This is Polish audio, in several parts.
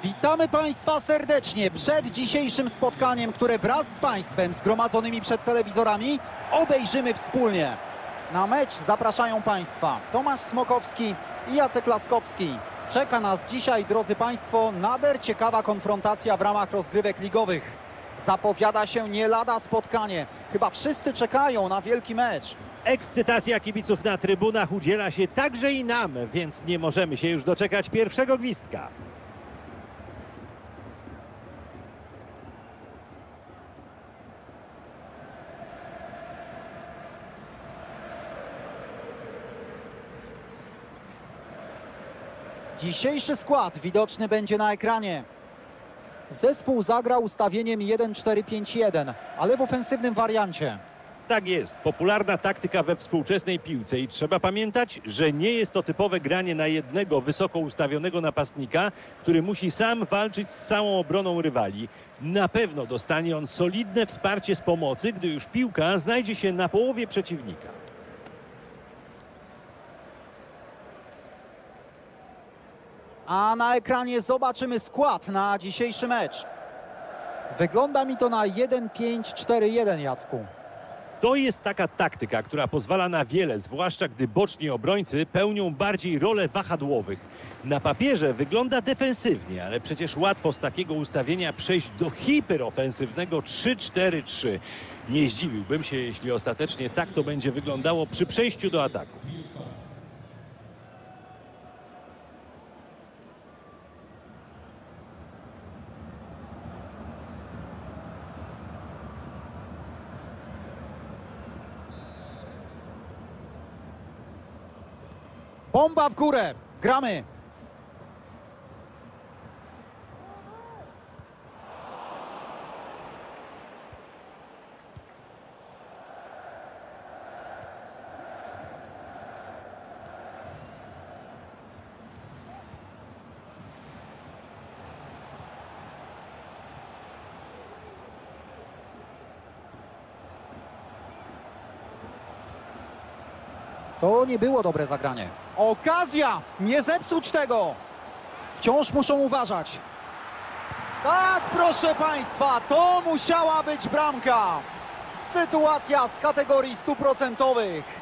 Witamy Państwa serdecznie przed dzisiejszym spotkaniem, które wraz z Państwem zgromadzonymi przed telewizorami obejrzymy wspólnie. Na mecz zapraszają Państwa Tomasz Smokowski i Jacek Laskowski. Czeka nas dzisiaj, drodzy Państwo, nader ciekawa konfrontacja w ramach rozgrywek ligowych. Zapowiada się nie lada spotkanie. Chyba wszyscy czekają na wielki mecz. Ekscytacja kibiców na trybunach udziela się także i nam, więc nie możemy się już doczekać pierwszego gwizdka. Dzisiejszy skład widoczny będzie na ekranie. Zespół zagrał ustawieniem 1-4-5-1, ale w ofensywnym wariancie. Tak jest, popularna taktyka we współczesnej piłce i trzeba pamiętać, że nie jest to typowe granie na jednego wysoko ustawionego napastnika, który musi sam walczyć z całą obroną rywali. Na pewno dostanie on solidne wsparcie z pomocy, gdy już piłka znajdzie się na połowie przeciwnika. A na ekranie zobaczymy skład na dzisiejszy mecz. Wygląda mi to na 1-5-4-1, Jacku. To jest taka taktyka, która pozwala na wiele, zwłaszcza gdy boczni obrońcy pełnią bardziej role wahadłowych. Na papierze wygląda defensywnie, ale przecież łatwo z takiego ustawienia przejść do hiperofensywnego 3-4-3. Nie zdziwiłbym się, jeśli ostatecznie tak to będzie wyglądało przy przejściu do ataku. Bomba w górę. Gramy. To nie było dobre zagranie. Okazja! Nie zepsuć tego! Wciąż muszą uważać. Tak, proszę Państwa, to musiała być bramka. Sytuacja z kategorii 100%.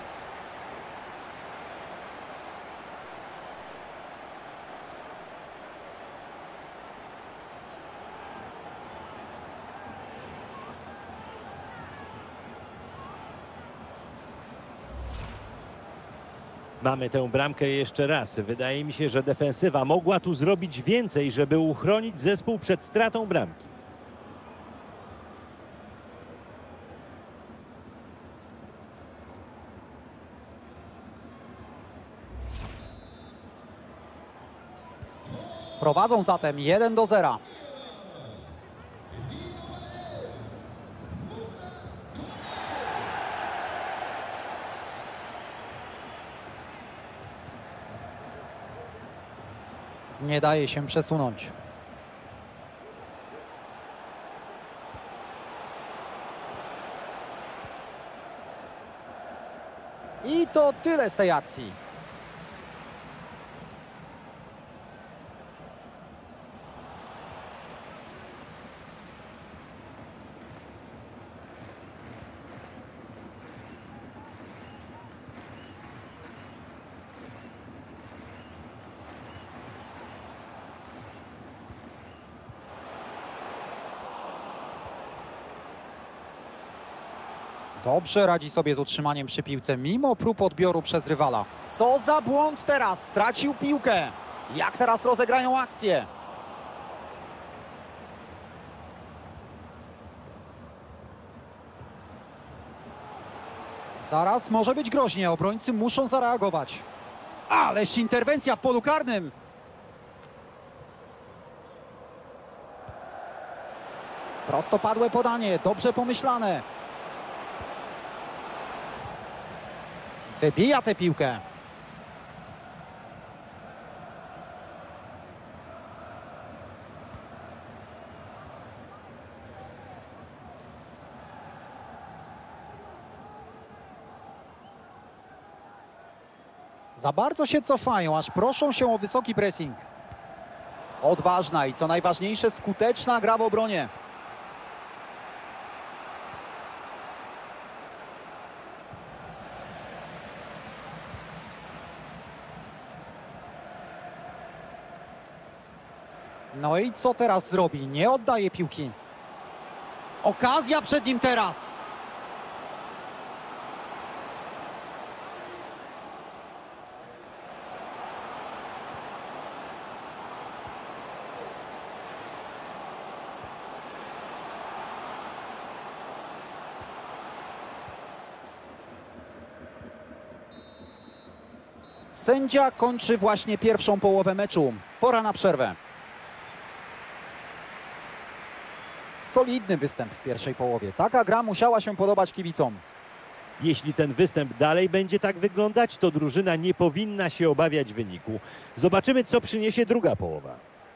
Mamy tę bramkę jeszcze raz. Wydaje mi się, że defensywa mogła tu zrobić więcej, żeby uchronić zespół przed stratą bramki. Prowadzą zatem 1-0. Nie daje się przesunąć. I to tyle z tej akcji. Dobrze radzi sobie z utrzymaniem przy piłce, mimo prób odbioru przez rywala. Co za błąd teraz? Stracił piłkę. Jak teraz rozegrają akcję? Zaraz może być groźnie, obrońcy muszą zareagować. Ależ interwencja w polu karnym. Prostopadłe podanie, dobrze pomyślane. Wybija tę piłkę. Za bardzo się cofają, aż proszą się o wysoki pressing. Odważna i co najważniejsze skuteczna gra w obronie. No i co teraz zrobi? Nie oddaje piłki. Okazja przed nim teraz. Sędzia kończy właśnie pierwszą połowę meczu. Pora na przerwę. Solidny występ w pierwszej połowie. Taka gra musiała się podobać kibicom. Jeśli ten występ dalej będzie tak wyglądać, to drużyna nie powinna się obawiać wyniku. Zobaczymy, co przyniesie druga połowa.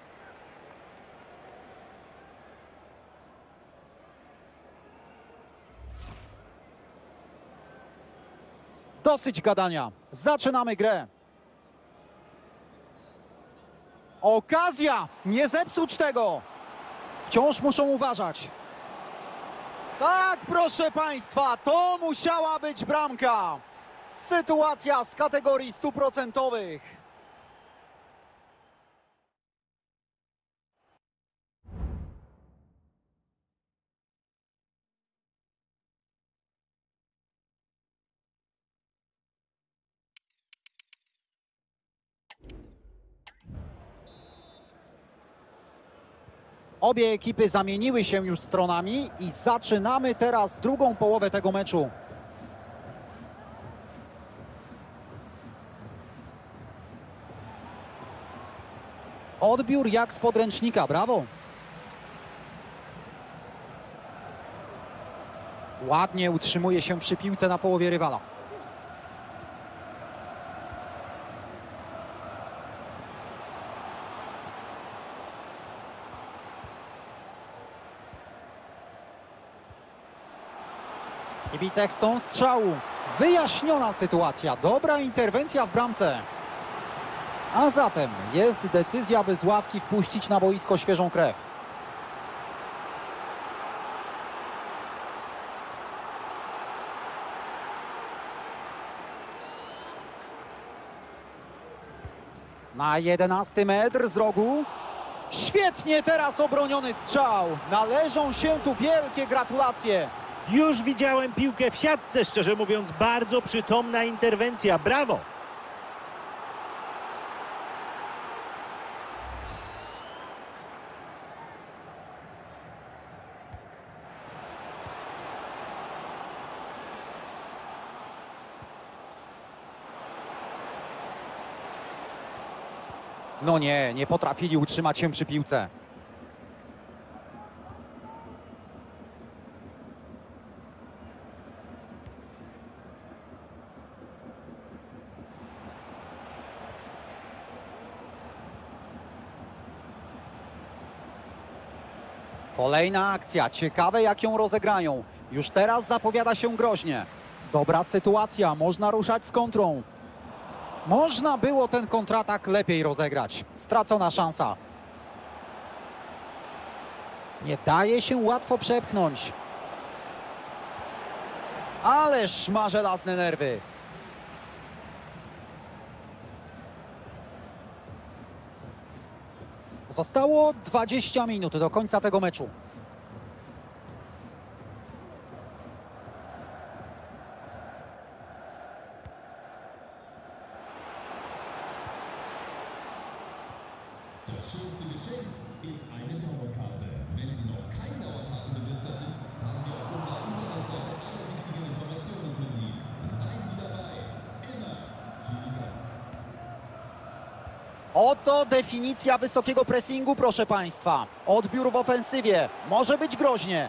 Dosyć gadania. Zaczynamy grę. Okazja! Nie zepsuć tego! Wciąż muszą uważać. Tak, proszę Państwa, to musiała być bramka. Sytuacja z kategorii 100%. Obie ekipy zamieniły się już stronami i zaczynamy teraz drugą połowę tego meczu. Odbiór jak z podręcznika, brawo. Ładnie utrzymuje się przy piłce na połowie rywala. Kibice chcą strzału. Wyjaśniona sytuacja. Dobra interwencja w bramce. A zatem jest decyzja, by z ławki wpuścić na boisko świeżą krew. Na 11 metr z rogu. Świetnie teraz obroniony strzał. Należą się tu wielkie gratulacje. Już widziałem piłkę w siatce, szczerze mówiąc, bardzo przytomna interwencja. Brawo! No nie potrafili utrzymać się przy piłce. Kolejna akcja. Ciekawe, jak ją rozegrają. Już teraz zapowiada się groźnie. Dobra sytuacja. Można ruszać z kontrą. Można było ten kontratak lepiej rozegrać. Stracona szansa. Nie daje się łatwo przepchnąć. Ależ ma żelazne nerwy. Zostało 20 minut do końca tego meczu. Das schönste Geschenk ist eine Dauerkarte. Wenn Sie noch kein Dauerkartenbesitzer sind, haben wir auf unserer Internetseite alle wichtigen Informationen für Sie. Seien Sie dabei. Immer. Vielen Dank. Oto definicja wysokiego pressingu, proszę Państwa. Odbiór w ofensywie. Może być groźnie.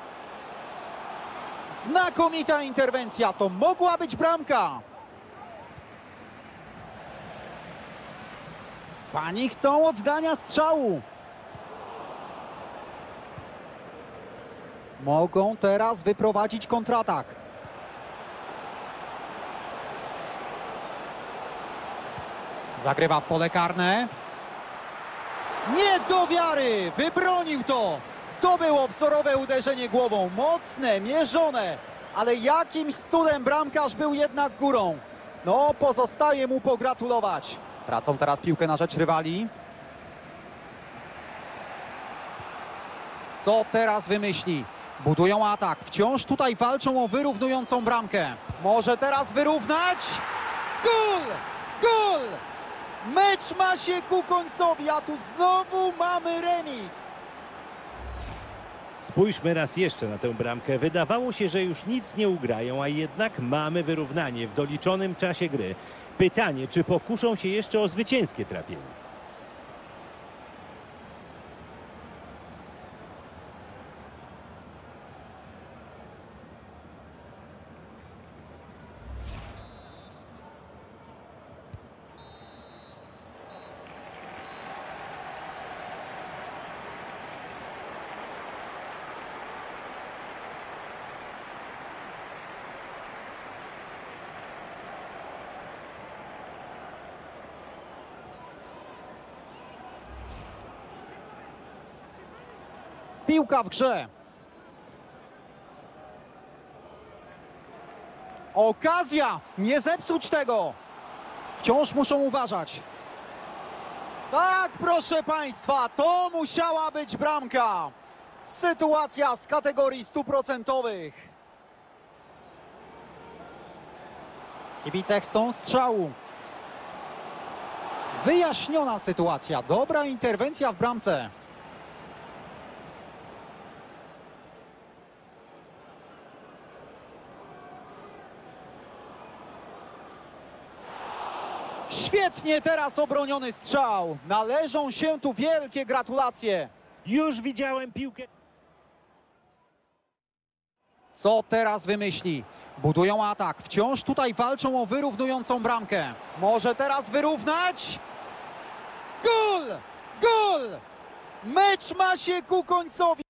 Znakomita interwencja. To mogła być bramka. Fani chcą oddania strzału. Mogą teraz wyprowadzić kontratak. Zagrywa w pole karne. Nie do wiary! Wybronił to! To było wzorowe uderzenie głową. Mocne, mierzone. Ale jakimś cudem bramkarz był jednak górą. No, pozostaje mu pogratulować. Tracą teraz piłkę na rzecz rywali. Co teraz wymyśli? Budują atak. Wciąż tutaj walczą o wyrównującą bramkę. Może teraz wyrównać? Gol! Gol! Mecz ma się ku końcowi, a tu znowu mamy remis. Spójrzmy raz jeszcze na tę bramkę. Wydawało się, że już nic nie ugrają, a jednak mamy wyrównanie w doliczonym czasie gry. Pytanie, czy pokuszą się jeszcze o zwycięskie trafienie? Piłka w grze. Okazja! Nie zepsuć tego! Wciąż muszą uważać. Tak, proszę Państwa, to musiała być bramka. Sytuacja z kategorii 100%. Kibice chcą strzału. Wyjaśniona sytuacja. Dobra interwencja w bramce. Świetnie teraz obroniony strzał. Należą się tu wielkie gratulacje. Już widziałem piłkę. Co teraz wymyśli? Budują atak. Wciąż tutaj walczą o wyrównującą bramkę. Może teraz wyrównać? Gol! Gol! Mecz ma się ku końcowi.